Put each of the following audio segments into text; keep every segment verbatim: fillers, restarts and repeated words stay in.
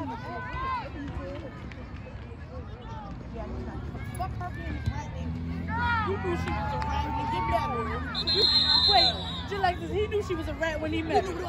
Fuck her being a rat. You knew she was a rat when he met her. Wait, just like this, he knew she was a rat when he met her.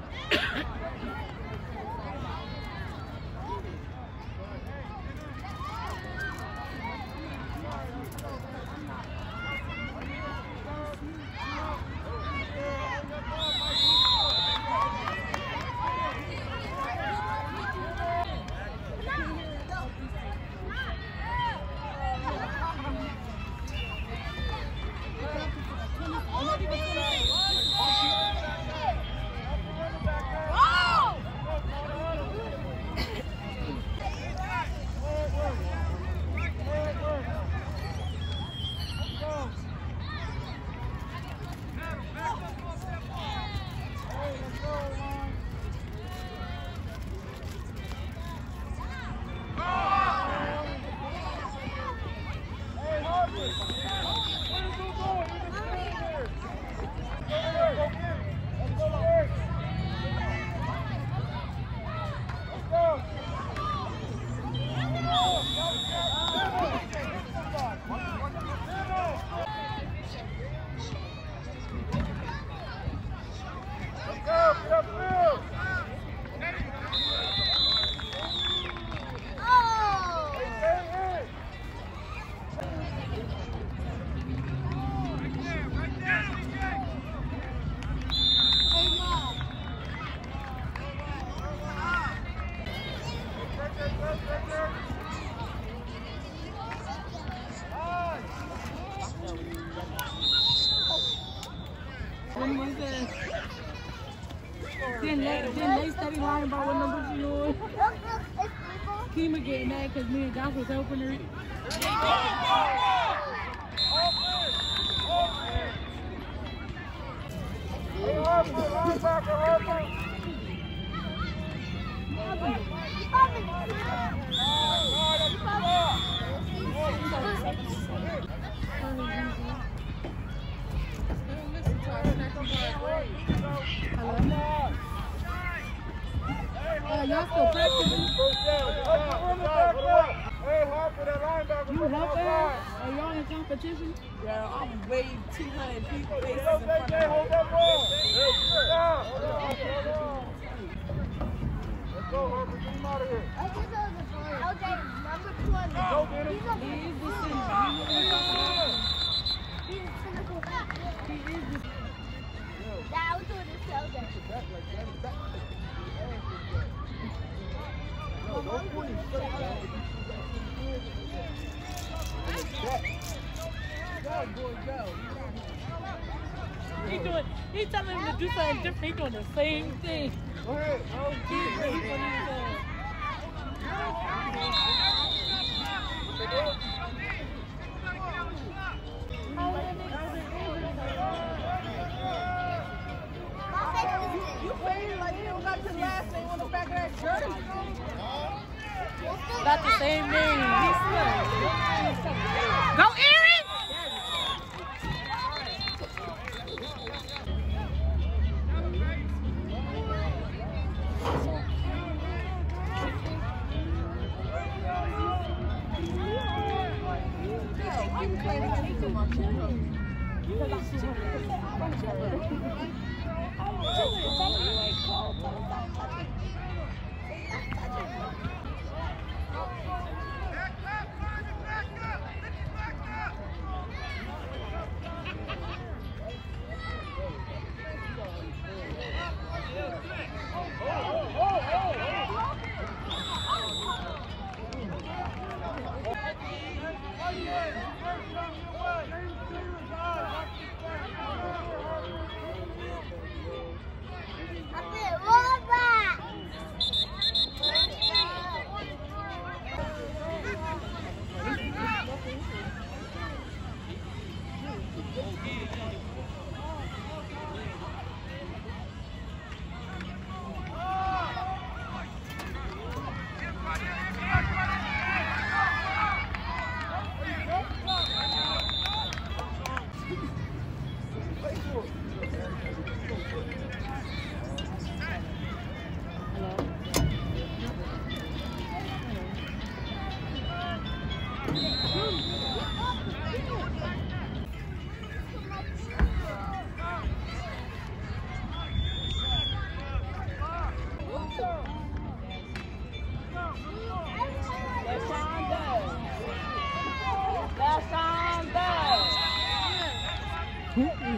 Then they, then they steady lying about what number she was. Kima getting mad because me and Josh was helping her. Uh, y'all still practicing? You helping? Are y'all in competition? Yeah, I'm way two hundred people faces in front of me. Let's go, Harper. Get him out of here. L J, number twenty. Go get him. He is the center. He's a cynical back. He is the Yeah, I was doing this to L J. No, don't point him straight back. Go, boy, go. He doing, he telling him to do something different. He doing the same thing. Go ahead. Oh, Jesus. He's what he's doing. You playing like you don't got your last name on the back of that shirt. Got the same name. He's still. Go, Aaron! Roll back.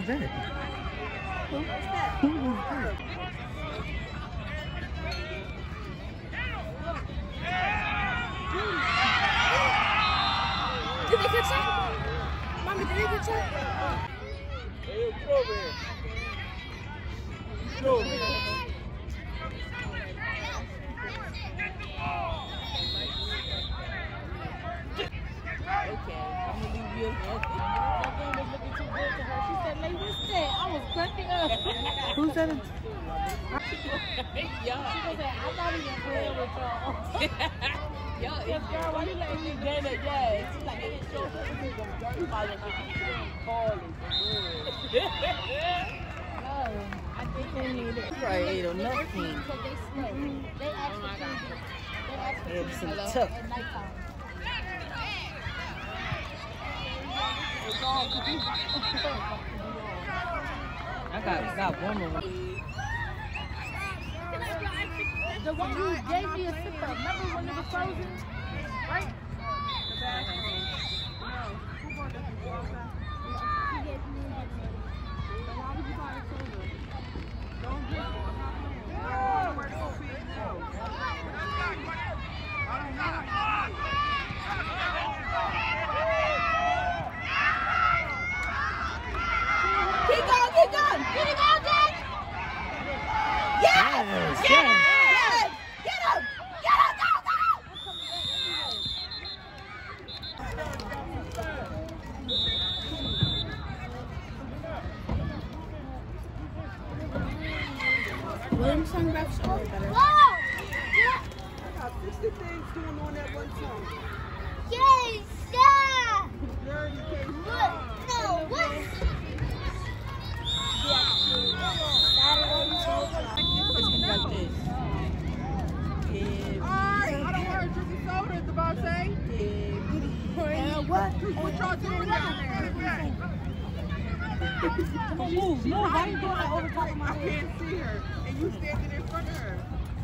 that? Who was that? Who was that? Did they catch that? Mommy, did they catch that? Hey, get over here. Get over here. Okay, I'm gonna leave you alone. That game was looking too good to her. She said, "Lay, what's that?" I was cracking up. Who said it? Yeah. She was like, "I'm not even playing with y'all." Yo, yes, girl, why you letting me get it? Yes. She's like, "It's so good." You probably should be calling for real. No, I think they need it. Right, ain't enough Because they slow. They actually they actually Yeah, some at tough. nighttime. I got, got one more. The one who gave me a sipper, remember when it was frozen? Right? Keep going, keep going! Get it out, Jack! Yes! Yes, Yes! yes. Yes! Get him! Get him! Go, go! Williamson refs are better. Whoa! Yeah. I got sixty things going on at one time. Yes, yeah. Dirty case. What? No, what? It's gonna be like this. Yeah. Alright, I don't heard drinking soda is about to say. And what? What y'all doing down there? Come on, move, move. Why are you doing that over top of my I head? can't see her, and you standing in front of her.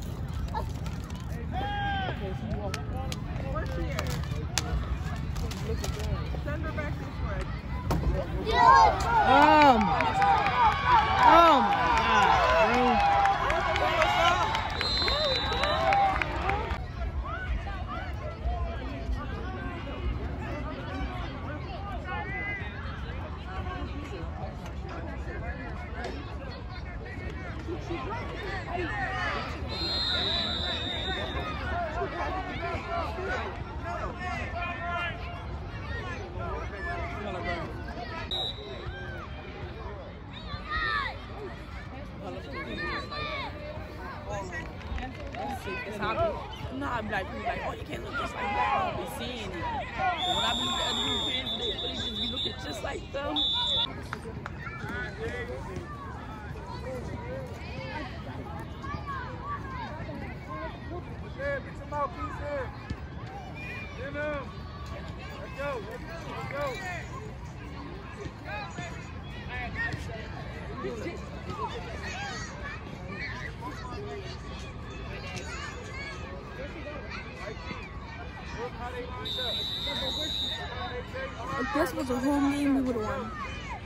Where's she at? Send her back this way. Yeah. Um. Oh my God, bro. No, I'm like, people like, oh, you can't look just like that. They seeing it. But when I be at other people's kids, they, they just be looking just like them. There, get your mouthpiece here. Get him. Let's go. Let's go. Look how they lined up. If this was a home game, we would have won.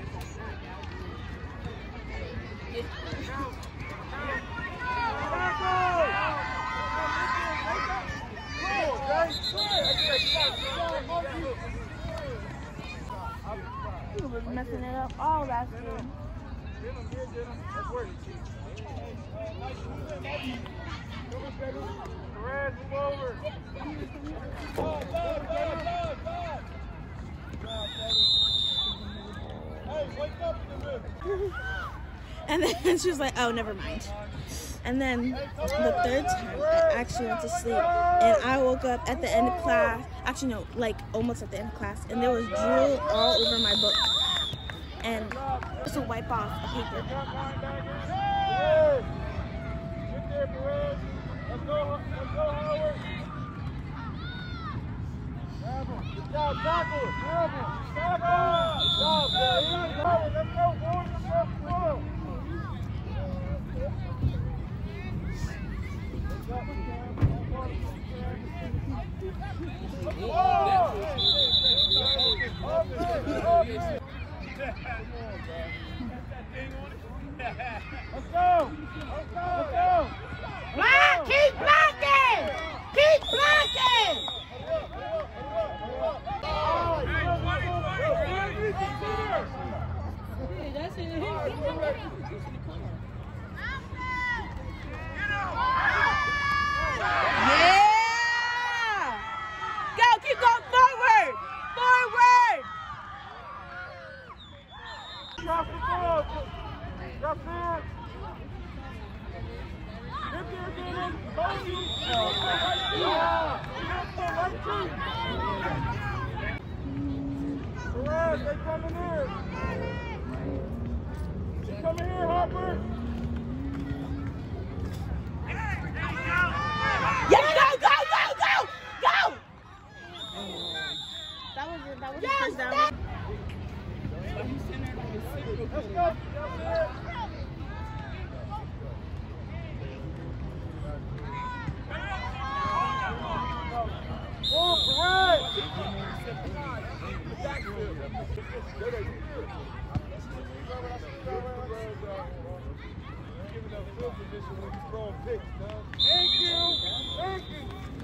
You was messing it up all last game. Let's work. Perez, move over. Hey, wake up in the middle. And then she was like, oh, never mind. And then the third time, I actually went to sleep. And I woke up at the end of class. Actually, no, like almost at the end of class. And there was drool all over my book. And just to wipe off a paper. Perez. Get there, Perez. Let's go, let's go, Howard. Grab him. Good job, tackle. Grab him. Tackle. Good job, man. Howard, let's go, boys. Let's go, boys. Oh! Perez, they coming in. They coming in, Harper. Yes, go, go, go, go, go! That was it. That was Yes, the first down. that- Let's go. Oh, Perez! Thank you. Thank you.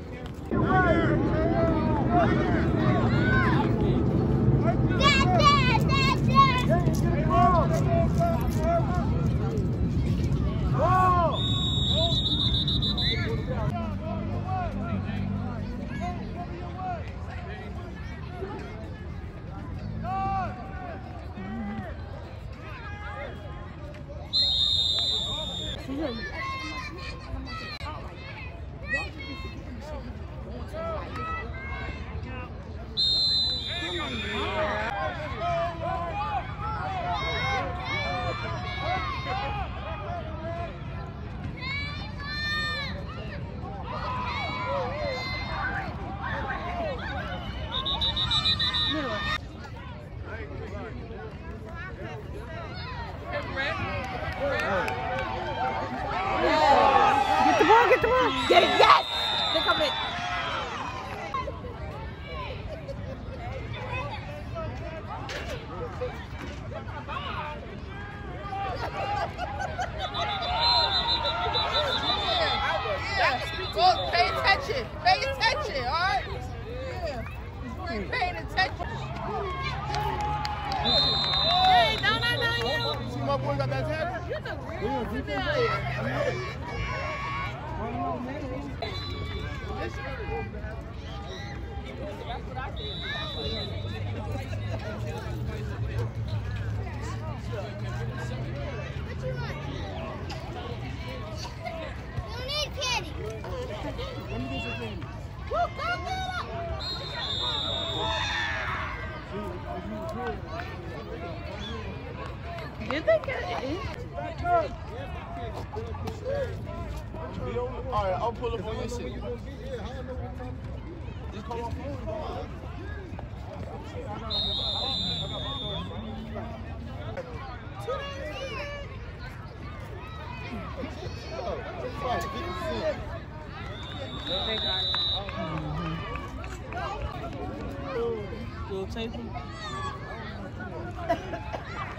Get the ball, get the ball. Get it, yes! They come in. Well, pay attention. Pay attention, all right? Yeah. You ain't paying attention. Hey, don't I know you? See my boy got that tackle? You look real familiar. Did they get it? All right, I'll pull up on your shit. They got it. Little tape.